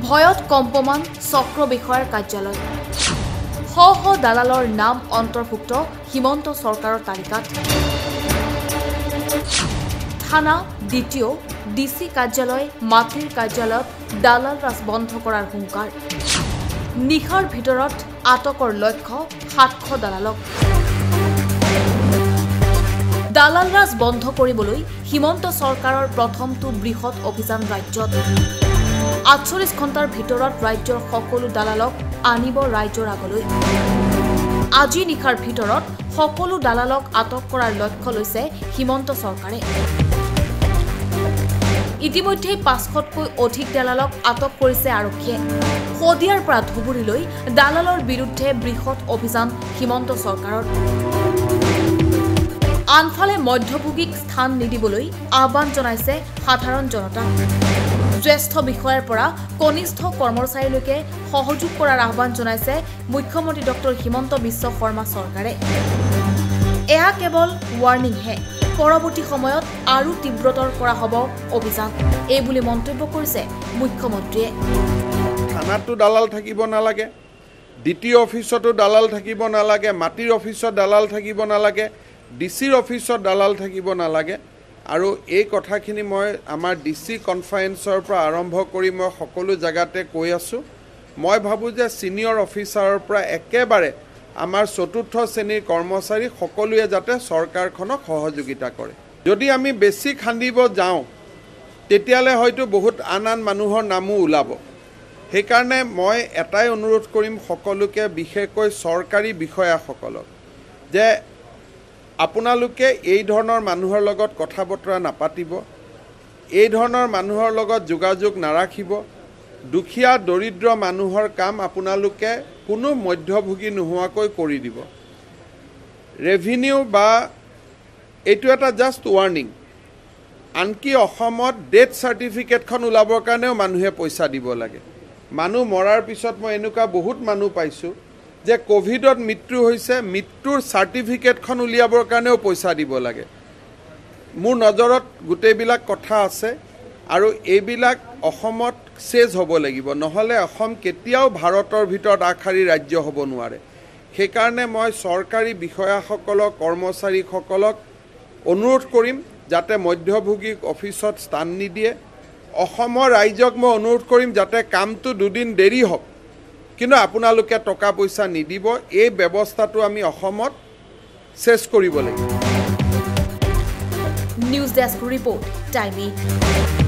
ভয়ত কম্পমান চক্ৰ বিষয়াৰ কাৰ্যালয় শ শ দালালৰ নাম অন্তৰ্ভুক্ত হিমন্ত চৰকাৰৰ তালিকাত থানা দ্বিতীয় ডিসি কাৰ্যালয় মাটিৰ কাৰ্যালয়ত দালাল ৰাজ বন্ধ কৰাৰ হুংকাৰ নিখাৰ ভিতৰত আটকৰ লক্ষ্য 700 দালালক দালাল ৰাজ বন্ধ কৰিবলৈ হিমন্ত চৰকাৰৰ প্ৰথমটো বৃহৎ অভিযান ৰাজ্যত 48 ঘণ্টাৰ ভিতৰত ৰাজ্যৰ সকলো দালালক আনিব ৰাজ্যৰ আগলৈ আজি নিখাৰ ভিতৰত সকলো দালালক আটক কৰাৰ লক্ষ্য লৈছে হিমন্ত চৰকাৰে ইতিমধ্যে 500তকৈ অধিক দালালক আটক কৰিছে আৰক্ষীয়ে শদিয়াৰ পৰা ধুবুৰীলৈ দালালৰ বিৰুদ্ধে বৃহৎ অভিযান হিমন্ত চৰকাৰৰ আনফালে মধ্যভোগীক স্থান নিদিবলৈ আহ্বান জনাইছে সাধাৰণ জনতা জ্যেষ্ঠ বিষয়াৰ পৰা কনিষ্ঠ কৰ্মচাৰীলৈকে সহযোগ কৰাৰ আহ্বান জনাইছে মুখ্যমন্ত্ৰী ডক্টৰ হিমন্ত বিশ্ব শৰ্মা চৰকাৰে এয়া কেৱল ৱাৰ্নিং হে পৰৱৰ্তী সময়ত আৰু তীব্ৰতৰ কৰা হ'ব অভিযান এই বুলি মন্তব্য কৰিছে মুখ্যমন্ত্ৰীয়ে থানাটো দালাল থাকিব নালাগে দ্বিতীয় অফিচতো দালাল থাকিব নালাগে মাটিৰ অফিচত দালাল থাকিব নালাগে ডিসিৰ অফিচত দালাল থাকিব নালাগে আৰু এই কথাখিনি মই আমাৰ ডিসি কনফাৰেন্সৰ পৰা আৰম্ভ কৰি মই সকলো জায়গাতে কৈ আছো মই ভাবো যে সিনিয়ৰ অফিচাৰৰ পৰা একেবাৰে আমাৰ চতুৰ্থ শ্ৰেণীৰ কৰ্মচাৰী সকলোৱে যাতে চৰকাৰখনক সহযোগিতা কৰে যদি আমি বেছি খান্দিব যাওঁ তেতিয়ালে হয়তো বহুত আন মানুহৰ নামও ওলাব সেইকাৰণে মই এটাই অনুৰোধ কৰিম সকলোকে বিশেষকৈ চৰকাৰী বিষয়াসকলক যে আপোনালোকে এই ধৰণৰ মানুহৰ লগত কথা বতৰা নাপাতিব এই ধৰণৰ মানুহৰ লগত যোগাযোগ নাৰাখিব দুখীয়া দৰিদ্ৰ মানুহৰ কাম আপোনালোকে কোনো মধ্যভোগী নোহোৱাকৈ কৰি দিব ৰেভিনিউ বা এইটো এটা জাস্ট ৱাৰ্নিং আনকি অসমত ডেথ সাৰ্টিফিকেটখন ওলাবৰ কাৰণেও মানুহে পইচা দিব লাগে মানুহ মৰাৰ পিছত মই এনেকুৱা বহুত মানুহ পাইছো যে কোভিডত মৃত্যু হৈছে মৃত্যুৰ সাৰ্টিফিকেটখন উলিয়াবৰ কাৰণেও পইচা দিব লাগে মোৰ নজৰত গোটেইবিলাক কথা আছে আৰু এইবিলাক অসমত চেজ হ'ব লাগিব নহলে অসম কেতিয়াও ভাৰতৰ ভিতৰত আখাৰী ৰাজ্য হ'ব নোৱাৰে সেইকাৰণে মই চৰকাৰী বিষয়াসকলক কৰ্মচাৰীসকলক অনুৰোধ কৰিম যাতে মধ্যভোগীক অফিচত স্থান নিদিয়ে অসমৰ ৰাইজক মই অনুৰোধ কৰিম যাতে কামটো দুদিন দেৰি হওক কিন্তু আপোনালোকে টকা পইচা নিদিব এই ব্যৱস্থাটো আমি অসমত শেষ কৰিব লাগিব নিউজ ডেস্ক ৰিপোৰ্ট টাইম 8